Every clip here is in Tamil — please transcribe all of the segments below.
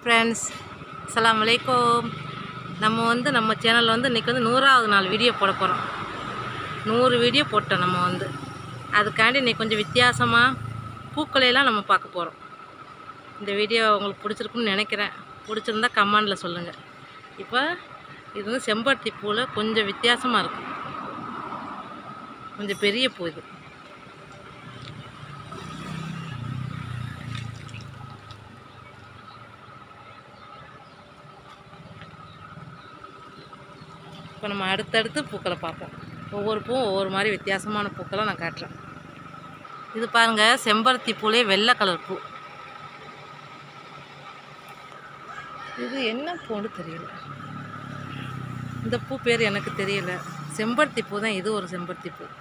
ஃப்ரெண்ட்ஸ், அஸ்ஸலாமு அலைக்கும். நம்ம சேனலில் இன்றைக்கி 100வது நாள் வீடியோ போட போகிறோம். 100 வீடியோ போட்டோம். அதுக்காண்டி இன்றைக்கி கொஞ்சம் வித்தியாசமாக பூக்களையெல்லாம் நம்ம பார்க்க போகிறோம். இந்த வீடியோ உங்களுக்கு பிடிச்சிருக்குன்னு நினைக்கிறேன். பிடிச்சிருந்தா கமெண்டில் சொல்லுங்கள். இப்போ இது செம்பருத்தி பூவில் கொஞ்சம் வித்தியாசமாக இருக்குது. கொஞ்சம் பெரிய பூ இது. இப்போ நம்ம அடுத்தடுத்து பூக்களை பார்ப்போம். ஒவ்வொரு பூவும் ஒவ்வொரு மாதிரி வித்தியாசமான பூக்களை நான் காட்டுறேன். இது பாருங்கள், செம்பருத்தி பூலே வெள்ளை கலர் பூ. இது என்ன பூன்னு தெரியல. இந்த பூ பேர் எனக்கு தெரியல. செம்பருத்தி பூ தான். இது ஒரு செம்பருத்தி பூ.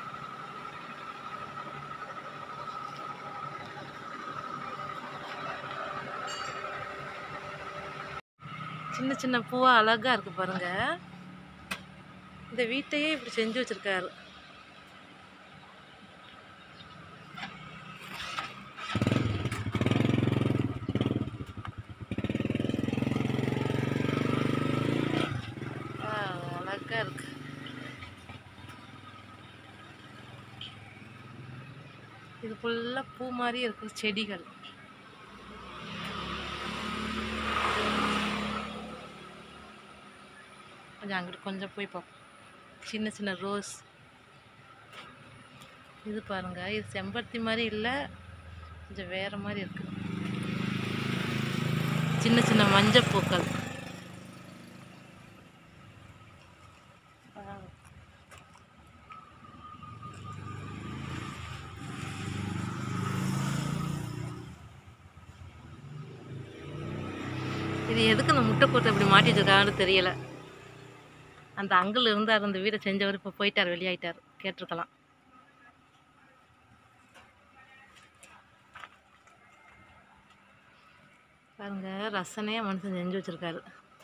சின்ன சின்ன பூவா அழகாக இருக்குது பாருங்கள். இந்த வீட்டையே இப்படி செஞ்சு வச்சுருக்காரு. அழகாக இருக்கு. இது ஃபுல்லாக பூ மாதிரி இருக்குது. செடிகள் கொஞ்சம் அங்கிட்டு கொஞ்சம் போய் பார்ப்போம். சின்ன சின்ன ரோஸ். இது பாருங்க, இது செம்பருத்தி மாதிரி இல்லை, கொஞ்சம் வேற மாதிரி இருக்கு. சின்ன சின்ன மஞ்சள் பூக்கள். இது எதுக்கு அந்த முட்டை கூட்டை இப்படி மாட்டி வச்சிருக்காங்கன்னு தெரியல. அந்த அங்கிள் இருந்தார், அந்த வீடை செஞ்சவர். இப்போ போயிட்டார், வெளியாயிட்டார். கேட்டிருக்கலாம். பாருங்க, ரசனையாக மனுஷன் செஞ்சு வச்சிருக்காரு.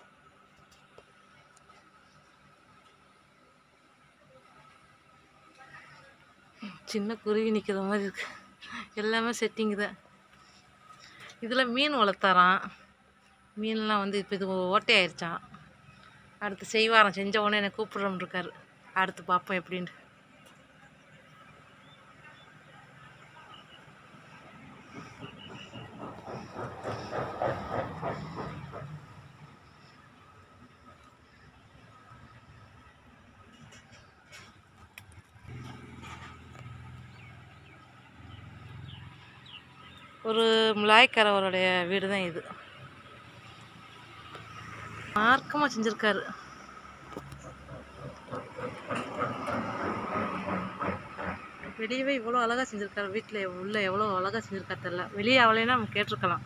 சின்ன குருவி நிற்கிற மாதிரி இருக்கு. எல்லாமே செட்டிங்கு தான். இதில் மீன் வளர்த்தாரான். மீன்லாம் இப்போ இது ஓட்டையாயிருச்சான். அடுத்து செய்வாராம். செஞ்ச உடனே என்னை கூப்பிட்றோம் இருக்காரு. அடுத்து பார்ப்போம் எப்படின்ட்டு. ஒரு முலாய்க்காரவருடைய வீடு தான் இது. மார்க்கமாக செஞ்சுருக்காரு. வெளியவே இவ்வளோ அழகாக செஞ்சுருக்காரு. வீட்டில் உள்ள எவ்வளோ அழகாக செஞ்சுருக்கா தெரியல. வெளியே அவளைன்னா நம்ம கேட்டிருக்கலாம்.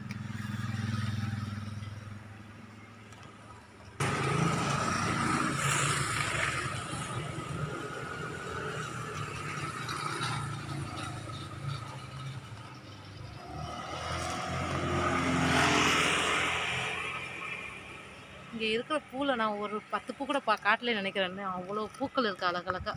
இங்கே இருக்கிற பூவில் நான் ஒரு 10 பூ கூட காட்டலே நினைக்கிறேன். அவ்வளோ பூக்கள் இருக்குது அழகழகா.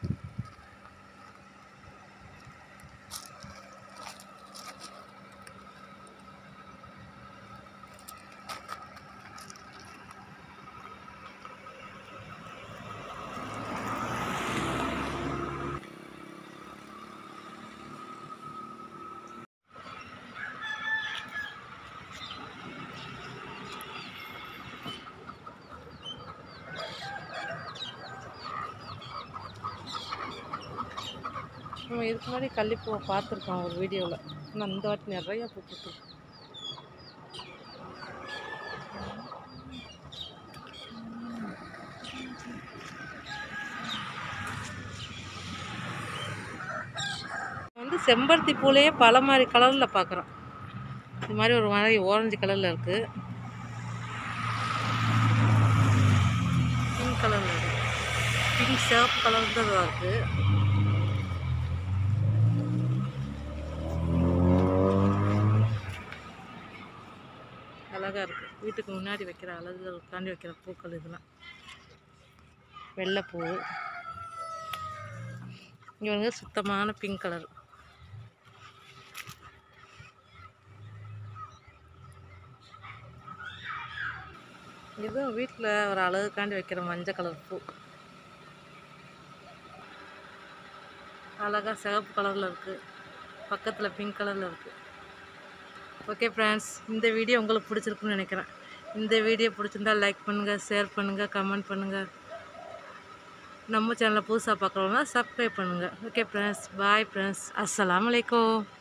நம்ம இதுக்கு முன்னாடி கள்ளிப்பூவை பார்த்துருக்கோம் ஒரு வீடியோவில். ஆனால் இந்த வாட்டி நிறையா பூ பூத்துருக்கு. செம்பருத்தி பூலையே பல மாதிரி கலரில் பார்க்குறோம். இது மாதிரி ஒரு மாதிரி ஓரஞ்சு கலரில் இருக்குது. பிங்க் கலரில் இருக்குது. பிங்க் சிவப்பு கலர் தான் இருக்குது. அழகாக இருக்குது. வீட்டுக்கு முன்னாடி வைக்கிற அழகுகளுக்காண்டி வைக்கிற பூக்கள் இதெல்லாம். வெள்ளைப்பூ. இங்கே சுத்தமான பிங்க் கலர். இதுவும் வீட்டில் ஒரு அழகுக்காண்டி வைக்கிற மஞ்சள் கலர் பூ. அழகாக சிவப்பு கலரில் இருக்குது, பக்கத்தில் பிங்க் கலரில் இருக்குது. ஓகே ஃப்ரெண்ட்ஸ், இந்த வீடியோ உங்களுக்கு பிடிச்சிருக்குன்னு நினைக்கிறேன். இந்த வீடியோ பிடிச்சிருந்தால் லைக் பண்ணுங்கள், ஷேர் பண்ணுங்கள், கமெண்ட் பண்ணுங்கள். நம்ம சேனலை புதுசாக பார்க்குறவங்க சப்ஸ்கிரைப் பண்ணுங்கள். ஓகே ஃப்ரெண்ட்ஸ், பாய் ஃப்ரெண்ட்ஸ், அஸ்ஸலாமு அலைக்கும்.